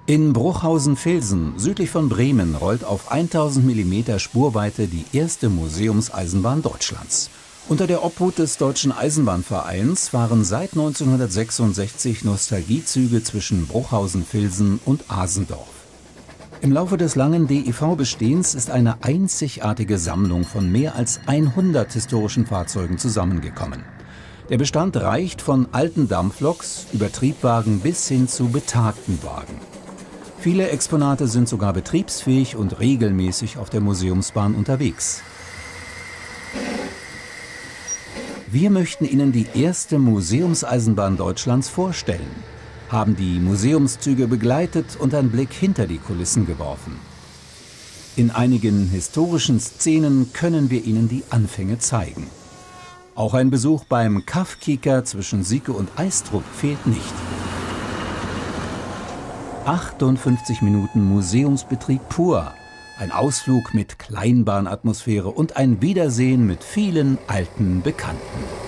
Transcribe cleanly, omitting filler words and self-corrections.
In Bruchhausen-Vilsen, südlich von Bremen, rollt auf 1000 mm Spurweite die erste Museumseisenbahn Deutschlands. Unter der Obhut des Deutschen Eisenbahnvereins fahren seit 1966 Nostalgiezüge zwischen Bruchhausen-Vilsen und Asendorf. Im Laufe des langen DIV-Bestehens ist eine einzigartige Sammlung von mehr als 100 historischen Fahrzeugen zusammengekommen. Der Bestand reicht von alten Dampfloks über Triebwagen bis hin zu betagten Wagen. Viele Exponate sind sogar betriebsfähig und regelmäßig auf der Museumsbahn unterwegs. Wir möchten Ihnen die erste Museumseisenbahn Deutschlands vorstellen, haben die Museumszüge begleitet und einen Blick hinter die Kulissen geworfen. In einigen historischen Szenen können wir Ihnen die Anfänge zeigen. Auch ein Besuch beim Kaffkieker zwischen Sieke und Eistrup fehlt nicht. 58 Minuten Museumsbetrieb pur, ein Ausflug mit Kleinbahnatmosphäre und ein Wiedersehen mit vielen alten Bekannten.